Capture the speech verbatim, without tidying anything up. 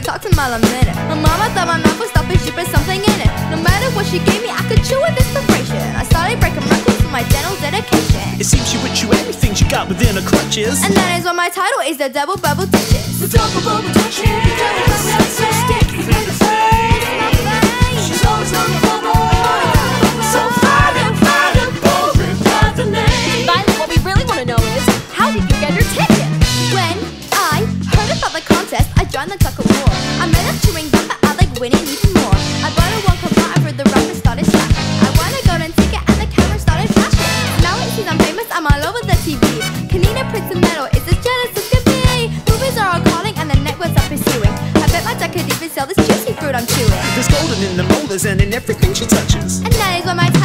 talked a mile a minute. My mama thought my mouth was stopping, she put something in it. No matter what she gave me, I could chew with inspiration. I started breaking my rules for my dental dedication. It seems she would chew anything she got within her clutches. And that is why my title is the Double Bubble Duchess. The Double Bubble Duchess. The Double Bubble Duchess. So sticky in the face. She's always on the bubble. So fine and fine and bold without the name. Violet, what we really want to know is, how did you get your ticket? When I heard about the contest, I joined the tug of war. I made up chewing gum, but I like winning even more. I bought a one cup bar for the rapper started slapping. I won a golden ticket and the camera started flashing. Now it seems I'm famous, I'm all over the T V. Kanina Prince of Metal is as jealous as could be. Movies are all calling and the networks are pursuing. I bet my dad could even sell this juicy fruit I'm chewing. There's golden in the molars and in everything she touches. And that is why my